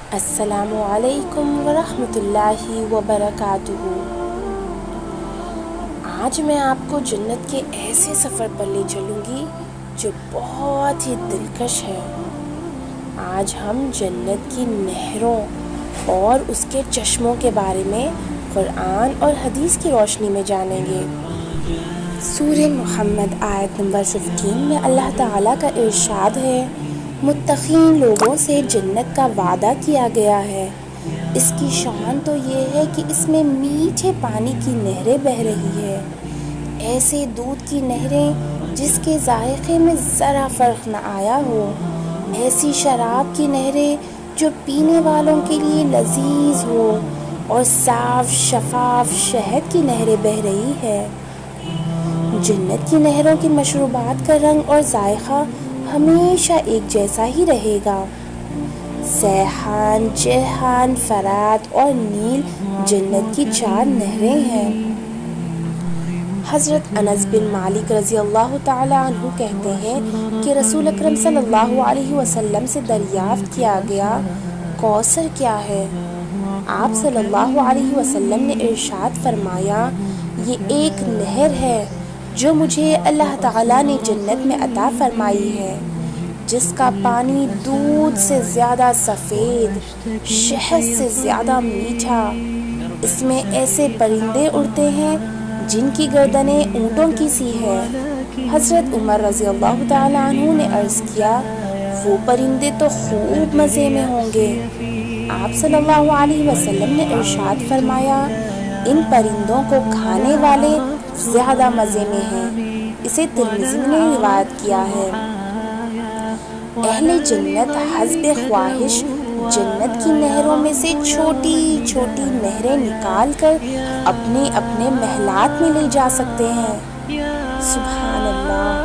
السلام علیکم ورحمۃ اللہ وبرکاتہ۔ آج میں آپ کو جنت کے ایسے سفر پر لے چلوں گی جو بہت ہی دلکش ہے۔ آج ہم جنت کی نہروں اور اس کے چشموں کے بارے میں قرآن اور حدیث کی روشنی میں جانیں گے۔ سورہ محمد آیت نمبر 15 میں اللہ تعالیٰ کا ارشاد ہے، متقین لوگوں سے جنت کا وعدہ کیا گیا ہے۔ اس کی شان تو یہ ہے کہ اس میں میٹھے پانی کی نہریں بہہ رہی ہے، ایسے دودھ کی نہریں جس کے ذائقے میں ذرا فرق نہ آیا ہو، ایسی شراب کی نہریں جو پینے والوں کے لیے لذیذ ہو، اور صاف شفاف شہد کی نہریں بہہ رہی ہے۔ جنت کی نہروں کی مشروبات کا رنگ اور ذائقہ ہمیشہ ایک جیسا ہی رہے گا۔ سیحان، جیحان، فرات اور نیل جنت کی 4 نہریں ہیں۔ حضرت انس بن مالک رضی اللہ تعالی عنہ کہتے ہیں کہ رسول اکرم صلی اللہ علیہ وسلم سے دریافت کیا گیا، کوثر کیا ہے؟ آپ صلی اللہ علیہ وسلم نے ارشاد فرمایا، یہ ایک نہر ہے جو مجھے اللہ تعالیٰ نے جنت میں عطا فرمائی ہے، جس کا پانی دودھ سے زیادہ سفید، شہد سے زیادہ میٹھا۔ اس میں ایسے پرندے اڑتے ہیں جن کی گردنیں اونٹوں کی سی ہے۔ حضرت عمر رضی اللہ تعالیٰ عنہ نے عرض کیا، وہ پرندے تو خوب مزے میں ہوں گے۔ آپ صلی اللہ علیہ وسلم نے ارشاد فرمایا، ان پرندوں کو کھانے والے زیادہ مزے میں ہیں۔ اسے ترمذی نے روایت کیا ہے۔ اہل جنت حسب خواہش جنت کی نہروں میں سے چھوٹی چھوٹی نہریں نکال کر اپنے اپنے محلات میں لے جا سکتے ہیں۔ سبحان اللہ۔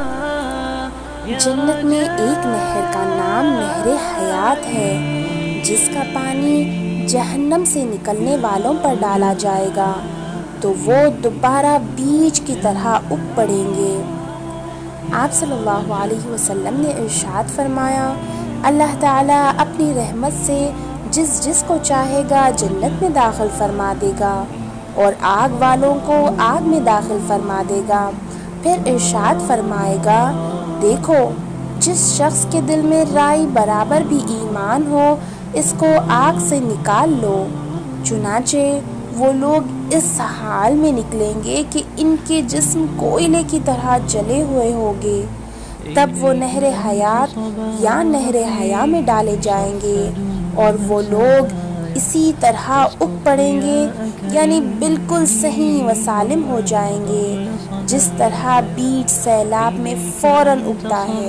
جنت میں ایک نہر کا نام نہر حیات ہے، جس کا پانی جہنم سے نکلنے والوں پر ڈالا جائے گا تو وہ دوبارہ بیج کی طرح اگ پڑیں گے۔ آپ صلی اللہ علیہ وسلم نے ارشاد فرمایا، اللہ تعالیٰ اپنی رحمت سے جس جس کو چاہے گا جنت میں داخل فرما دے گا، اور آگ والوں کو آگ میں داخل فرما دے گا۔ پھر ارشاد فرمائے گا، دیکھو جس شخص کے دل میں رائی برابر بھی ایمان ہو، اس کو آگ سے نکال لو۔ چنانچہ وہ لوگ اس حال میں نکلیں گے کہ ان کے جسم کوئلے کی طرح جلے ہوئے ہوں گے۔ تب وہ نہر حیات یا نہر حیا میں ڈالے جائیں گے، اور وہ لوگ اسی طرح اگ پڑیں گے، یعنی بالکل صحیح و سالم ہو جائیں گے، جس طرح بیج سیلاب میں فوراً اگتا ہے۔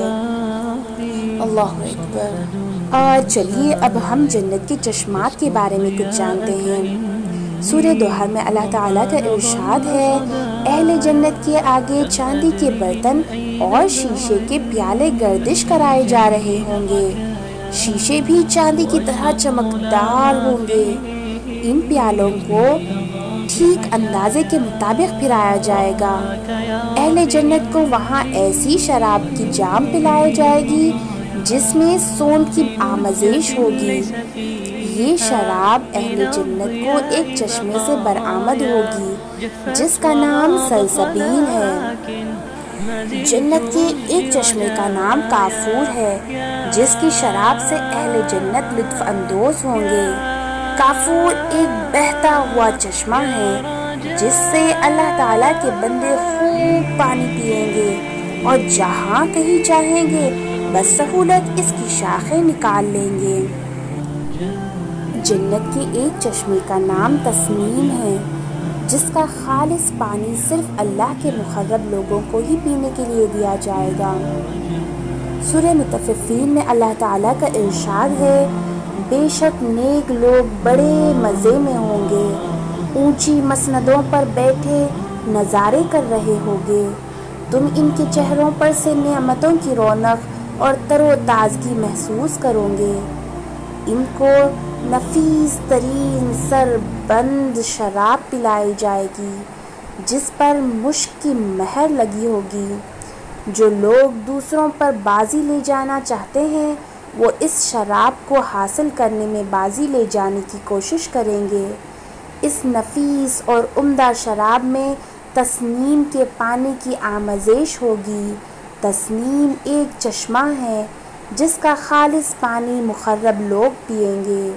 اللہ اکبر۔ اور چلیے اب ہم جنت کے چشمات کے بارے میں کچھ جانتے ہیں۔ سورہ دوحہ میں اللہ تعالیٰ کا ارشاد ہے، اہل جنت کے آگے چاندی کے برتن اور شیشے کے پیالے گردش کرائے جا رہے ہوں گے۔ شیشے بھی چاندی کی طرح چمکدار ہوں گے۔ ان پیالوں کو ٹھیک اندازے کے مطابق پھرایا جائے گا۔ اہل جنت کو وہاں ایسی شراب کی جام پلائی جائے گی جس میں سونڈ کی آمیزش ہوگی۔ یہ شراب اہل جنت کو ایک چشمے سے برآمد ہوگی جس کا نام سلسبیل ہے۔ جنت کے ایک چشمے کا نام کافور ہے، جس کی شراب سے اہل جنت لطف اندوز ہوں گے۔ کافور ایک بہتا ہوا چشمہ ہے جس سے اللہ تعالیٰ کے بندے خوب پانی پئیں گے، اور جہاں کہیں چاہیں گے بس سہولت اس کی شاخیں نکال لیں گے۔ جنت کے ایک چشمے کا نام تسنیم ہے، جس کا خالص پانی صرف اللہ کے مقرب لوگوں کو ہی پینے کے لیے دیا جائے گا۔ سورہ مطففین میں اللہ تعالیٰ کا ارشاد ہے، بے شک نیک لوگ بڑے مزے میں ہوں گے، اونچی مسندوں پر بیٹھے نظارے کر رہے ہوگے، تم ان کے چہروں پر سے نعمتوں کی رونق اور تر و تازگی محسوس کرو گے۔ ان کو نفیس ترین سر بند شراب پلائی جائے گی جس پر مشک کی مہر لگی ہوگی۔ جو لوگ دوسروں پر بازی لے جانا چاہتے ہیں وہ اس شراب کو حاصل کرنے میں بازی لے جانے کی کوشش کریں گے۔ اس نفیس اور عمدہ شراب میں تسنیم کے پانی کی آمیزش ہوگی۔ تسنیم ایک چشمہ ہے جس کا خالص پانی مقرب لوگ پئیں گے۔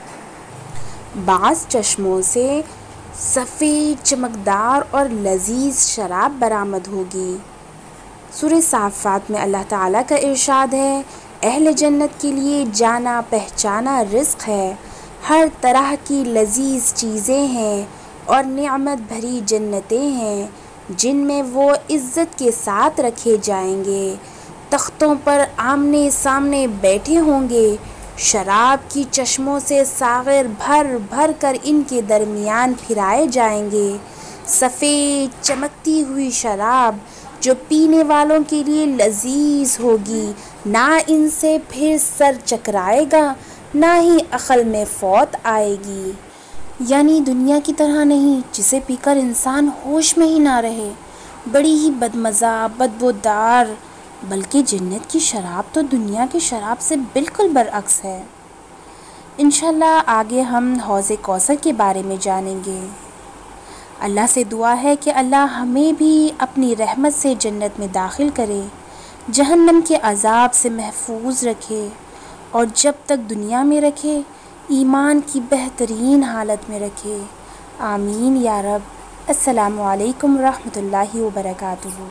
بعض چشموں سے سفید چمکدار اور لذیذ شراب برآمد ہوگی۔ سورہ صافات میں اللہ تعالیٰ کا ارشاد ہے، اہل جنت کے لیے جانا پہچانا رزق ہے، ہر طرح کی لذیذ چیزیں ہیں اور نعمت بھری جنتیں ہیں جن میں وہ عزت کے ساتھ رکھے جائیں گے، تختوں پر آمنے سامنے بیٹھے ہوں گے، شراب کی چشموں سے ساغر بھر بھر کر ان کے درمیان پھرائے جائیں گے۔ سفید چمکتی ہوئی شراب جو پینے والوں کے لیے لذیذ ہوگی، نہ ان سے پھر سر چکرائے گا نہ ہی عقل میں فوت آئے گی۔ یعنی دنیا کی طرح نہیں جسے پی کر انسان ہوش میں ہی نہ رہے، بڑی ہی بدمزہ بدبودار، بلکہ جنت کی شراب تو دنیا کی شراب سے بالکل برعکس ہے۔ انشاءاللہ آگے ہم حوض کوثر کے بارے میں جانیں گے۔ اللہ سے دعا ہے کہ اللہ ہمیں بھی اپنی رحمت سے جنت میں داخل کرے، جہنم کے عذاب سے محفوظ رکھے، اور جب تک دنیا میں رکھے ایمان کی بہترین حالت میں رکھے۔ آمین یا رب۔ السلام علیکم ورحمۃ اللہ وبرکاتہ۔